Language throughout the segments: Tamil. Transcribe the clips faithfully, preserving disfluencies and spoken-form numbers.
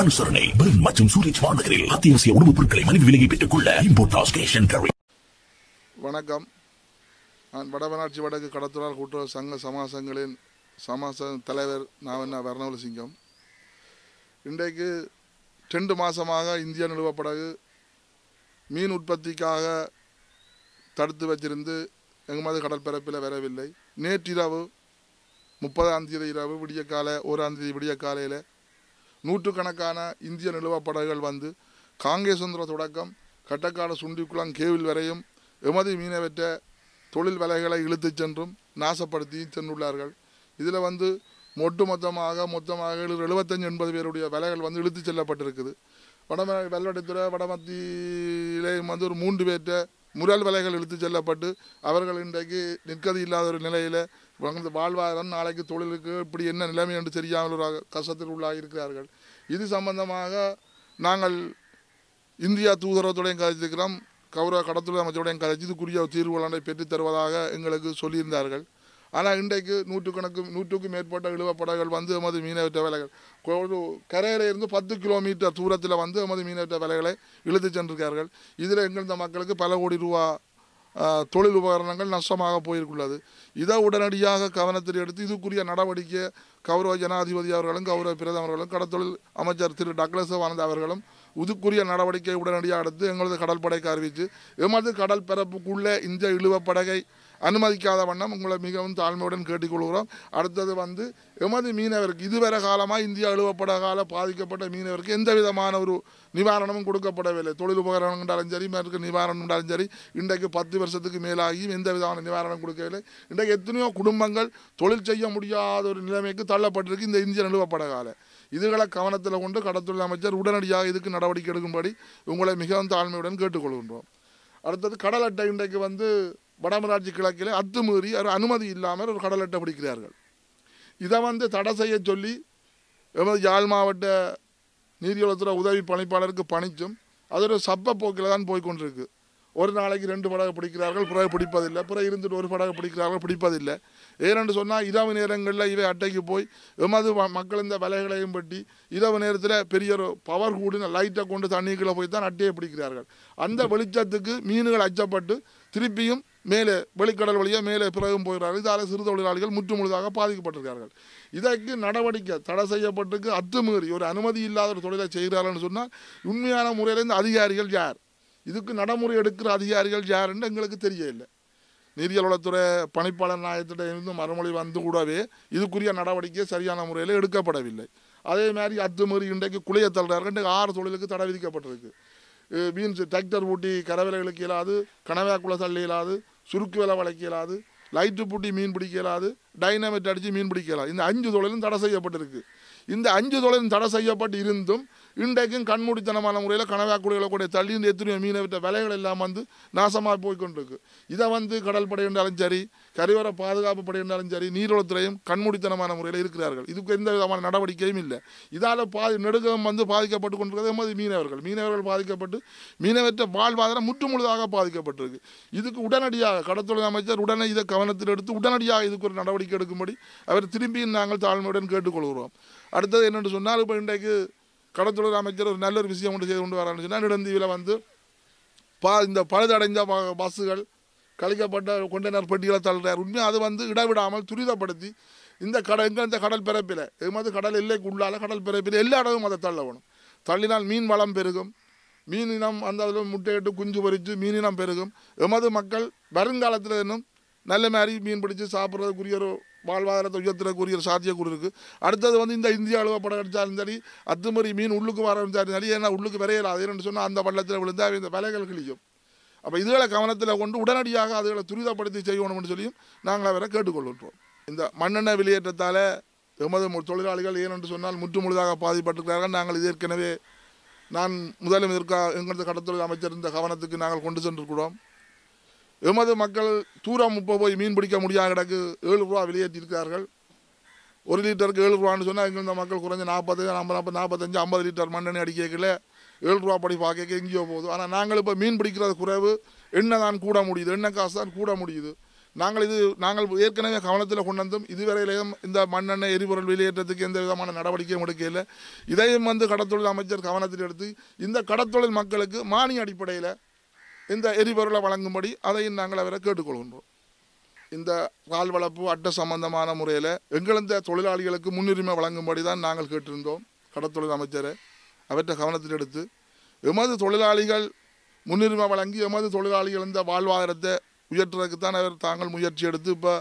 அனுசரணை பெர்ன் மற்றும் சூரிச் மாநகரில் அத்தியாவசிய உணவுப் பொருட்களை மலிவு விலையை பெற்றுக் கொள்ள இம்போர்ட் கேஷ் அண்ட் கேரி. வணக்கம். நான் வடமராட்சி வடக்கு கடத்தொழிலாளர் கூட்டுறவு சங்க சமாசங்களின் சமாச தலைவர் நான் வர்ணவல சிங்கம். இன்றைக்கு ரெண்டு மாதமாக இந்திய நிறுவப்படகு மீன் உற்பத்திக்காக தடுத்து வச்சிருந்து எங்கமது கடற்பரப்பில் வரவில்லை. நேற்றிரவு முப்பதாம் தேதி இரவு விடிய கால ஓராம் தேதி விடிய காலையில் நூற்றுக்கணக்கான இந்திய நிறுவப்படகுகள் வந்து காங்கேசந்திர தொடக்கம் கட்டக்காடு சுண்டிக்குளம் கேவில் வரையும் எமது மீனவற்ற தொழில் வலைகளை இழுத்துச் சென்றும் நாசப்படுத்தி சென்றுள்ளார்கள். இதில் வந்து ஒட்டு மொத்தமாக மொத்தமாக எழுபத்தஞ்சு எண்பது பேருடைய வலைகள் வந்து இழுத்து செல்லப்பட்டிருக்குது. வடம வெள்ளடித்துறை வடமத்தியிலே வந்து ஒரு மூன்று பேர்ட்ட முரல் வலைகள் இழுத்து செல்லப்பட்டு அவர்கள் இன்றைக்கு நிற்கதி இல்லாத ஒரு நிலையில் வாழ்வாதாரம் நாளைக்கு தொழிலுக்கு இப்படி என்ன நிலைமை என்று தெரியாமல் ஒரு கஷ்டத்தில் உள்ளாக இருக்கிறார்கள். இது சம்பந்தமாக நாங்கள் இந்தியா தூதரகத்துடையும் கதைச்சிருக்கிறோம், கௌரவ கடத்தொழில் அமைச்சருடையும் கதைச்சி இதுக்குரிய தீர்வுகளை பெற்றுத் தருவதாக எங்களுக்கு சொல்லியிருந்தார்கள். ஆனால் இன்றைக்கு நூற்றுக்கணக்கு நூற்றுக்கும் மேற்பட்ட இழுவப்படகுகள் வந்து எமது மீனவற்ற வலைகள் ஒரு கரையில இருந்து பத்து கிலோமீட்டர் தூரத்தில் வந்து எமது மீனவற்ற வலைகளை இழுத்து சென்றிருக்கார்கள். இதில் எங்கள் மக்களுக்கு பல கோடி ரூபா தொழில் உபகரணங்கள் நஷ்டமாக போயிருக்குள்ளது. இதை உடனடியாக கவனத்தில் எடுத்து இதுக்குரிய நடவடிக்கை கௌரவ ஜனாதிபதி அவர்களும் கௌரவ பிரதமர்களும் கடத்தொழில் அமைச்சர் திரு டக்ளஸ் வானந்த் அவர்களும் இதுக்குரிய நடவடிக்கை உடனடியாக எடுத்து எங்களது கடற்படைக்கு அறிவித்து எமது கடல் பரப்புக்குள்ளே இந்த இழுவப்படகை அனுமதிக்காத வண்ணம் உங்களை மிகவும் தாழ்மையுடன் கேட்டுக்கொள்கிறோம். அடுத்தது வந்து எமது மீனவருக்கு இதுவரை காலமாக இந்தியா இழுவப்படகால பாதிக்கப்பட்ட மீனவருக்கு எந்த விதமான ஒரு நிவாரணமும் கொடுக்கப்படவில்லை. தொழில் உபகரணம் என்றாலும் சரி மேற்கு நிவாரணம் என்றாலும் சரி இன்றைக்கு பத்து வருஷத்துக்கு மேலாகியும் எந்த விதமான நிவாரணம் கொடுக்கவில்லை. இன்றைக்கு எத்தனையோ குடும்பங்கள் தொழில் செய்ய முடியாத ஒரு நிலைமைக்கு தள்ளப்பட்டிருக்கு இந்த இந்திய நிலுவப்படகால. இதுகளை கவனத்தில் கொண்டு கடற்தொழில் அமைச்சர் உடனடியாக இதுக்கு நடவடிக்கை எடுக்கும்படி உங்களை மிகவும் தாழ்மையுடன் கேட்டுக்கொள்கின்றோம். அடுத்தது கடல் அட்டை இன்றைக்கு வந்து வடமராட்சி கிழக்கில் அத்துமீறி ஒரு அனுமதி இல்லாமல் ஒரு கடல் அட்டை பிடிக்கிறார்கள். இதை வந்து தடை செய்ய சொல்லி எமது யாழ் மாவட்ட நீரியவளத்துறை உதவி பணிப்பாளருக்கு பணிச்சும் அது ஒரு சப்ப போக்கில் தான் போய்கொண்டிருக்கு. ஒரு நாளைக்கு ரெண்டு படகு பிடிக்கிறார்கள், பிறகு பிடிப்பதில்லை, பிறகு இருந்துட்டு ஒரு படகு பிடிக்கிறார்கள், பிடிப்பதில்லை. ஏனென்று சொன்னால் இரவு நேரங்களில் இவை அட்டைக்கு போய் எமது மக்கள் இந்த வலைகளையும் பற்றி இரவு நேரத்தில் பெரிய ஒரு பவர் கூடின லைட்டை கொண்டு தண்ணிக்குள்ளே போய் தான் அட்டையை பிடிக்கிறார்கள். அந்த வெளிச்சத்துக்கு மீன்கள் அச்சப்பட்டு திருப்பியும் மேலே வெளிக்கடல் வழியாக மேலே பிறகும் போகிறார்கள். இதால் சிறு தொழிலாளிகள் முற்று முழுதாக பாதிக்கப்பட்டிருக்கிறார்கள். இதற்கு நடவடிக்கை தடை செய்யப்பட்டிருக்கு. அத்துமீறி ஒரு அனுமதி இல்லாத ஒரு தொழிலை செய்கிறார்கள்னு சொன்னால் உண்மையான முறையில் இந்த அதிகாரிகள் யார், இதுக்கு நடைமுறை எடுக்கிற அதிகாரிகள் யார் என்று எங்களுக்கு தெரியவில்லை. நீரியல் வளத்துறை பணிப்பாளர் நாயத்திட்ட இருந்து மறுமொழி வந்து கூடவே இதுக்குரிய நடவடிக்கை சரியான முறையில் எடுக்கப்படவில்லை. அதே மாதிரி அத்துமீறி இன்றைக்கு குளிய தள்ளுறார்கள். இன்றைக்கு ஆறு தொழிலுக்கு தடை விதிக்கப்பட்டிருக்கு. மீன்ஸ் டிராக்டர் பூட்டி கரவிலைகளுக்கு இயலாது, கனவாக்குள்ள தள்ளி இயலாது, சுருக்கு விலை வளைக்க இயலாது, லைட்டு பூட்டி மீன் பிடிக்க இயலாது, டைனமைட் அடித்து மீன் பிடிக்க இயலாது. இந்த அஞ்சு தொழிலும் தடை செய்யப்பட்டிருக்கு. இந்த அஞ்சு தொழிலும் தடை செய்யப்பட்டு இருந்தும் இன்றைக்கும் கண்மூடித்தனமான முறையில் கனவாக்குடிகளை கூட தள்ளி இந்த எத்தனையோ மீனை விட்ட விலைகள் எல்லாம் வந்து நாசமாக போய்கொண்டிருக்கு. இதை வந்து கடல் படை என்றாலும் சரி, கரையோர பாதுகாப்பு படை என்றாலும் சரி, நீர்வளத்துறையும் கண்மூடித்தனமான முறையில் இருக்கிறார்கள். இதுக்கு எந்த விதமான நடவடிக்கையும் இல்லை. இதால் பாதி நெடுக்கம் வந்து பாதிக்கப்பட்டு கொண்டிருக்கிறது எமது மீனவர்கள். மீனவர்கள் பாதிக்கப்பட்டு மீனவற்ற வாழ்வாதாரம் முற்று முழுதாக பாதிக்கப்பட்டிருக்கு. இதுக்கு உடனடியாக கடற்தொழில் அமைச்சர் உடனே இதை கவனத்தில் எடுத்து உடனடியாக இதுக்கு ஒரு நடவடிக்கை எடுக்கும்படி அவர் திரும்பியும் நாங்கள் தாழ்மையுடன் கேட்டுக்கொள்கிறோம். அடுத்தது என்னென்று சொன்னால் இப்போ இன்றைக்கு கடற்தொழில் அமைச்சர் ஒரு நல்ல ஒரு விஷயம் ஒன்று செய்து கொண்டு வரான்னு சொன்னால் நெடுந்தீவில் வந்து பா இந்த பழுதடைஞ்ச பஸ்ஸுகள் கழிக்கப்பட்ட கொண்டனர் பெட்டிகளை தள்ளுறார். உண்மையாக அது வந்து இடவிடாமல் துரிதப்படுத்தி இந்த கடல் எங்கே இந்த கடல் பிறப்பில் எமது கடல் எல்லைக்கு உள்ளால கடல் பிறப்பில் எல்லா இடமும் அதை தள்ள வேணும். தள்ளினால் மீன் வளம் பெருகும், மீனினம் அந்த அதில் முட்டையிட்டு குஞ்சு பொறித்து மீனினம் பெருகும். எமது மக்கள் வருங்காலத்தில் இன்னும் நல்ல மாதிரி மீன் பிடிச்சி சாப்பிட்றதுக்குரிய ஒரு வாழ்வாதாரத்தை உயர்த்துறதுக்குரிய ஒரு சாத்தியக்கூறு இருக்குது. அடுத்தது வந்து இந்த இந்தியா அலுவப்படம் அடித்தாலும் சரி, அத்துமறி மீன் உள்ளுக்கு வராலும் சரி, ஏன்னா உள்ளுக்கு விரையலாது ஏன்னு சொன்னால் அந்த பள்ளத்தில் விழுந்தா இந்த விலைகள் கிழிக்கும். அப்போ இதுகளை கவனத்தில் கொண்டு உடனடியாக அதுகளை துரிதப்படுத்தி செய்யணும்னு சொல்லியும் நாங்கள் அவரை கேட்டுக்கொள்கின்றோம். இந்த மண்ணெண்ணெய் வெளியேற்றத்தால் எமது தொழிலாளிகள் ஏனென்று சொன்னால் முற்று முழுதாக பாதிப்பட்டிருக்கிறார்கள். நாங்கள் இது ஏற்கனவே நான் முதலும் இருக்க எங்களது கடற்தொழில் அமைச்சர் இந்த கவனத்துக்கு நாங்கள் கொண்டு சென்றிருக்கிறோம். எமது மக்கள் தூரம் இப்போ போய் மீன் பிடிக்க முடியாத கிடக்கு ஏழு ரூபா வெளியேற்றிருக்கிறார்கள். ஒரு லிட்டருக்கு ஏழு ரூபான்னு சொன்னால் எங்கள் மக்கள் குறைஞ்ச நாற்பத்தஞ்சு ஐம்பது நாற்பது நாற்பத்தஞ்சு ஐம்பது லிட்டர் மண்ணெண்ணெய் அடிக்கல ஏழு ரூபா படி பார்க்க எங்கேயோ போகுது. ஆனால் நாங்கள் இப்போ மீன் பிடிக்கிறது குறைவு, எண்ணெய் தான் கூட முடியுது, எண்ணெய் காசு தான் கூட முடியுது. நாங்கள் இது நாங்கள் ஏற்கனவே கவனத்தில் கொண்டு வந்தோம். இதுவரையிலேயும் இந்த மண்ணெண்ணெய் எரிபொருள் வெளியேற்றத்துக்கு எந்த விதமான நடவடிக்கையும் எடுக்கல. இதையும் வந்து கடத்தொழில் அமைச்சர் கவனத்தில் எடுத்து இந்த கடத்தொழில் மக்களுக்கு மானிய அடிப்படையில் இந்த எரிபொருளை வழங்கும்படி அதையும் நாங்கள் அவரை கேட்டுக்கொள்கின்றோம். இந்த பால் வளர்ப்பு அட்டை சம்பந்தமான முறையில் எங்களந்த தொழிலாளிகளுக்கு முன்னுரிமை வழங்கும்படி தான் நாங்கள் கேட்டிருந்தோம். கடத்தொழில் அமைச்சரை அவற்றை கவனத்தில் எடுத்து எமது தொழிலாளிகள் முன்னுரிமை வழங்கி எமது தொழிலாளிகள் இந்த வாழ்வாதாரத்தை உயர்த்துறதுக்கு தான் அவர் தாங்கள் முயற்சி எடுத்து இப்போ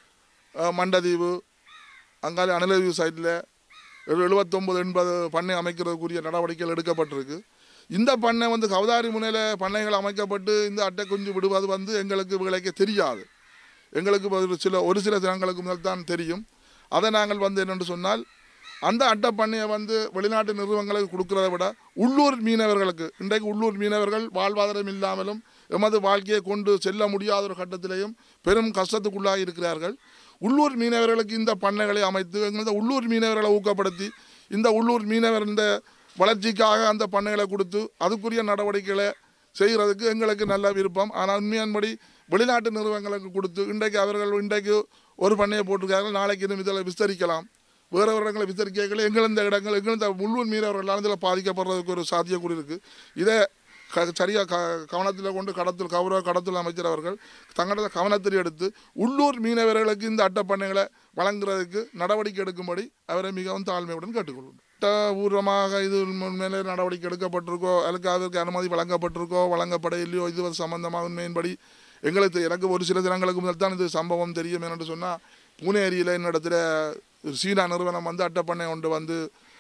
மண்டதீவு அங்காலே அனலதீவு சைட்டில் ஒரு எழுபத்தொம்பது எண்பது பண்ணை அமைக்கிறதுக்குரிய நடவடிக்கைகள் எடுக்கப்பட்டிருக்கு. இந்த பண்ணை வந்து கவுதாரி முனையில் பண்ணைகள் அமைக்கப்பட்டு இந்த அட்டை குஞ்சு விடுவது வந்து எங்களுக்கு விளைக்க தெரியாது. எங்களுக்கு ஒரு சில ஒரு சில தினங்களுக்கு முதல் தான் தெரியும். அதை நாங்கள் வந்து என்னென்று சொன்னால் அந்த அட்டை பண்ணையை வந்து வெளிநாட்டு நிறுவனங்களுக்கு கொடுக்குறத விட உள்ளூர் மீனவர்களுக்கு இன்றைக்கு உள்ளூர் மீனவர்கள் வாழ்வாதாரம் இல்லாமலும் எமது வாழ்க்கையை கொண்டு செல்ல முடியாத ஒரு கட்டத்திலேயும் பெரும் கஷ்டத்துக்குள்ளாக இருக்கிறார்கள். உள்ளூர் மீனவர்களுக்கு இந்த பண்ணைகளை அமைத்து எங்களது உள்ளூர் மீனவர்களை ஊக்கப்படுத்தி இந்த உள்ளூர் மீனவர் இந்த வளர்ச்சிக்காக அந்த பண்ணைகளை கொடுத்து அதுக்குரிய நடவடிக்கைகளை செய்கிறதுக்கு எங்களுக்கு நல்ல விருப்பம். ஆனால் உண்மையான்படி வெளிநாட்டு நிறுவனங்களுக்கு கொடுத்து இன்றைக்கு அவர்கள் இன்றைக்கு ஒரு பண்ணையை போட்டிருக்கார்கள், நாளைக்கு இன்னும் இதில் விஸ்தரிக்கலாம், வேறு இடங்களை விசாரிக்கல எங்களந்த இடங்கள் எங்களந்த உள்ளூர் மீனவர்களால் இதில் பாதிக்கப்படுறதுக்கு ஒரு சாத்தியக்கூறு இருக்குது. இதை க சரியாக க கவனத்தில் கொண்டு கடத்தல் கௌரவ கடத்தல் அமைச்சர் அவர்கள் தங்களோட கவனத்தில் எடுத்து உள்ளூர் மீனவர்களுக்கு இந்த அட்டை பண்ணைகளை வழங்குறதுக்கு நடவடிக்கை எடுக்கும்படி அவரை மிகவும் தாழ்மையுடன் கேட்டுக்கொள்ளும். சட்டபூர்வமாக இது மேலே நடவடிக்கை எடுக்கப்பட்டிருக்கோ அதுக்கு அதற்கு அனுமதி வழங்கப்பட்டிருக்கோ வழங்கப்பட இல்லையோ இது சம்பந்தமாக உண்மையின்படி எங்களுக்கு எனக்கு ஒரு சில தினங்களுக்கு முதல் தான் இது சம்பவம் தெரியும். என்று சொன்னால் பூனேரியில் என்னிடத்துல சீனா நிறுவனம் வந்து அட்டை பண்ணை கொண்டு வந்து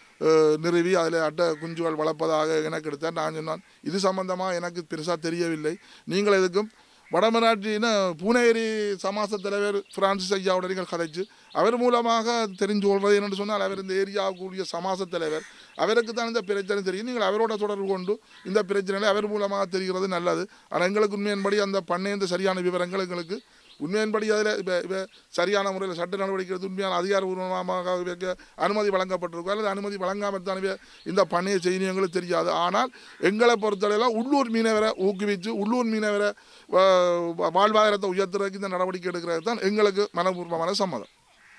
நிறுவி அதில் அட்டை குஞ்சுகள் வளர்ப்பதாக எனக்கு எடுத்தார். நான் சொன்னான் இது சம்பந்தமாக எனக்கு பெருசாக தெரியவில்லை, நீங்கள் எதுக்கும் வடமராட்சின்னு பூனேரி சமாச தலைவர் பிரான்சிஸ் ஐயாவோட நீங்கள் கதைச்சு அவர் மூலமாக தெரிஞ்சு கொள்வது என்னென்னு சொன்னால் அவர் இந்த ஏரியாவுக்குரிய சமாச தலைவர் அவருக்கு தான் இந்த பிரச்சனை தெரியும். நீங்கள் அவரோட தொடர்பு கொண்டு இந்த பிரச்சனைகளை அவர் மூலமாக தெரிகிறது நல்லது. ஆனால் எங்களுக்கு உண்மையின்படி அந்த பண்ணை இந்த சரியான விவரங்கள் எங்களுக்கு உண்மையின்படி அதில் இப்போ இப்போ சரியான முறையில் சட்ட நடவடிக்கை எடுத்து உண்மையான அதிகாரபூர்வமாக அனுமதி வழங்கப்பட்டிருக்கோ அல்லது அனுமதி வழங்காமல் தானே இந்த பண்ணையை செய்யணும் எங்களுக்கு தெரியாது. ஆனால் எங்களை பொறுத்தவரையில் உள்ளூர் மீனவரை ஊக்குவித்து உள்ளூர் மீனவரை வாழ்வாதாரத்தை உயர்த்துறதுக்கு இந்த நடவடிக்கை எடுக்கிறது தான் எங்களுக்கு மனப்பூர்வமான சம்மதம்.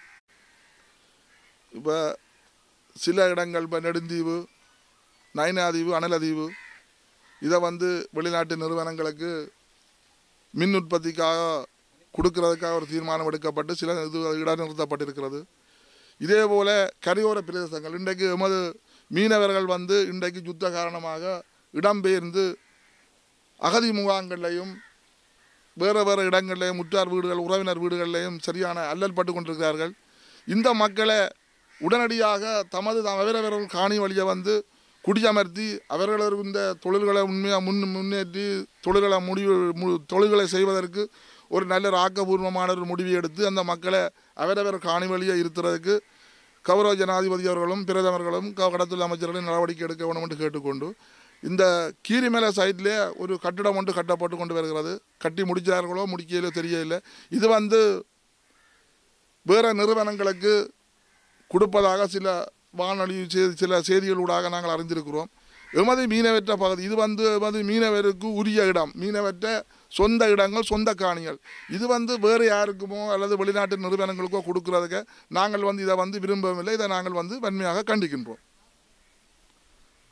இப்போ சில இடங்கள் இப்போ நெடுந்தீவு நைனாதீவு அனலதீவு இதை வந்து வெளிநாட்டு நிறுவனங்களுக்கு மின் உற்பத்திக்காக கொடுக்கறதுக்காக ஒரு தீர்மானம் எடுக்கப்பட்டு சில இது இடைநிறுத்தப்பட்டிருக்கிறது. இதே போல் கரையோர பிரதேசங்கள் இன்றைக்கு எமது மீனவர்கள் வந்து இன்றைக்கு யுத்த காரணமாக இடம்பெயர்ந்து அகதி முகாம்களையும் வேறு வேறு இடங்கள்லையும் முற்றார் வீடுகள் உறவினர் வீடுகளிலையும் சரியான அல்லல் பட்டு கொண்டிருக்கிறார்கள். இந்த மக்களை உடனடியாக தமது அவரவர்கள் காணி வழியை வந்து குடியமர்த்தி அவர்கள் இந்த தொழில்களை உண்மையாக முன் முன்னேற்றி தொழில்களை முடிவு தொழில்களை செய்வதற்கு ஒரு நல்ல ஒரு ஆக்கபூர்வமான ஒரு முடிவை எடுத்து அந்த மக்களை அவரவர் காணி வழியை இருத்துறதுக்கு கௌரவ ஜனாதிபதி அவர்களும் பிரதமர்களும் கடத்தொழில் அமைச்சர்களும் நடவடிக்கை எடுக்க வேண்டும் என்று கேட்டுக்கொண்டு இந்த கீரிமலை சைட்லேயே ஒரு கட்டிடம் ஒன்று கட்டப்பட்டு கொண்டு வருகிறது. கட்டி முடிச்சார்களோ முடிக்கலையோ தெரியவில்லை. இது வந்து வேறு நிறுவனங்களுக்கு கொடுப்பதாக சில வானொலி சில செய்திகளூடாக நாங்கள் அறிந்திருக்கிறோம். எமது மீனவற்ற பகுதி இது வந்து எமது மீனவருக்கு உரிய இடம், மீனவற்ற சொந்த இடங்கள் சொந்த காணிகள். இது வந்து வேறு யாருக்குமோ அல்லது வெளிநாட்டு நிறுவனங்களுக்கோ கொடுக்கறதுக்கு நாங்கள் வந்து இதை வந்து விரும்பவில்லை. இதை நாங்கள் வந்து வன்மையாக கண்டிக்கின்றோம்.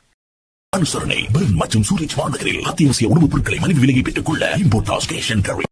அனுசரணை மற்றும் சூரிச் வானகரில் அத்தியாவசிய உணவுப் பொருட்களை மலிவு விலையை பெற்றுக் கொள்ள இம்போர்ட்